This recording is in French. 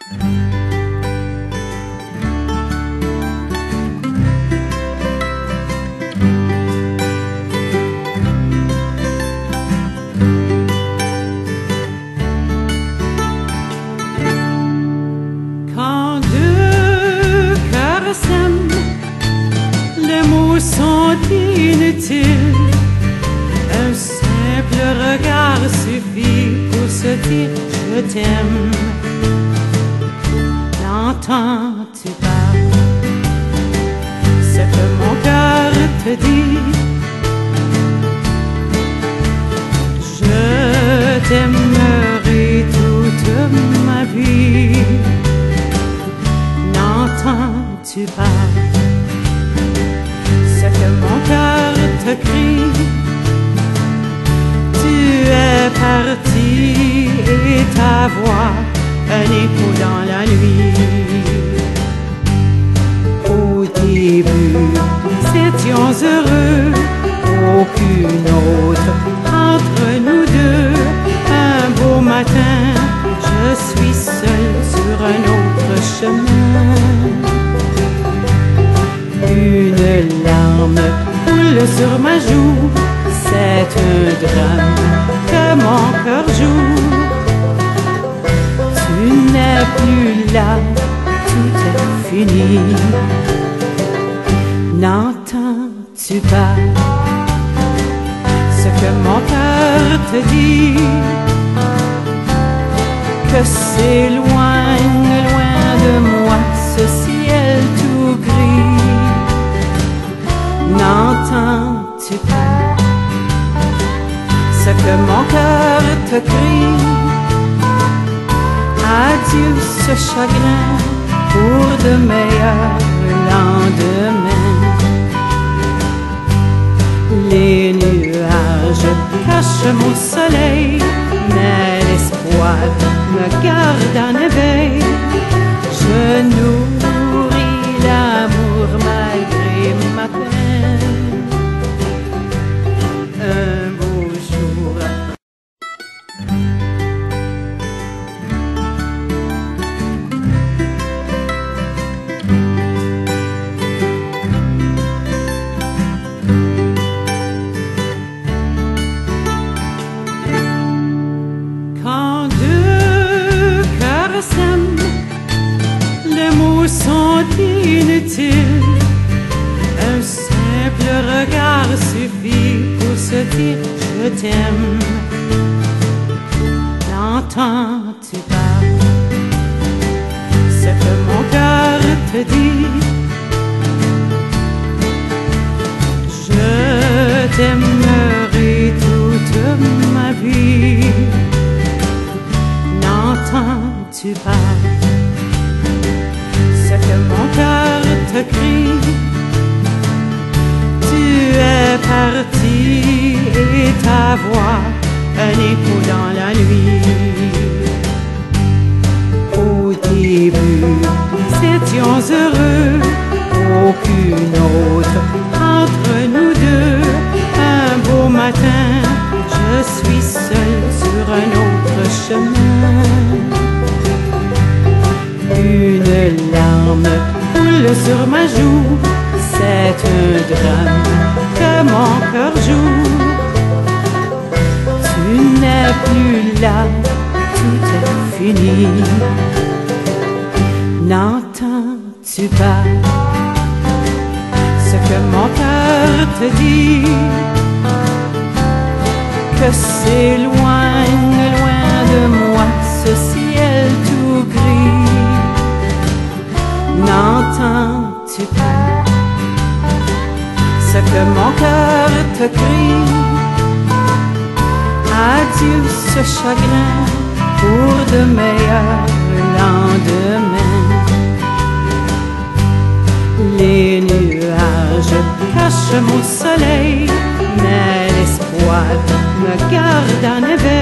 Quand deux cœurs s'aiment, les mots sont inutiles. Un simple regard suffit pour se dire je t'aime. L'entends-tu pas ce que mon cœur te dit? Je t'aimerai toute ma vie. N'entends-tu pas ce que mon cœur te crie? Tu es parti et ta voix un écho dans la nuit. Au début, nous étions heureux, aucune autre entre nous deux. Un beau matin, je suis seule sur un autre chemin. Une larme coule sur ma joue, c'est un drame que mon cœur joue. Tu n'es plus là, tout est fini. N'entends-tu pas ce que mon cœur te dit? Que s'éloigne loin de moi ce ciel tout gris. N'entends-tu pas ce que mon cœur te crie? Adieu ce chagrin pour de meilleurs lendemains. Les nuages cachent mon soleil, mais l'espoir me garde en éveil. Je nourris l'amour malgré ma peine. Un beau jour. Quand deux cœurs s'aiment, les mots sont inutiles. Un simple regard suffit pour se dire je t'aime. N'entends-tu pas ce que mon cœur te dit? Je t'aimerai toute ma vie. N'entends-tu pas ce que mon cœur te crie? Tu es parti et ta voix un écho dans la nuit. Au début, nous étions heureux, aucune autre entre nous deux. Un beau matin, je suis seule sur un autre chemin. Une larme coule sur ma joue, c'est un drame que mon cœur joue. Tu n'es plus là, tout est fini. N'entends-tu pas ce que mon cœur te dit? Que s'éloigne loin de moi ce ciel tout gris. N'entends-tu pas ce que mon cœur te crie? Adieu ce chagrin pour de meilleurs lendemains. Les nuages cachent mon soleil, mais l'espoir me garde en éveil.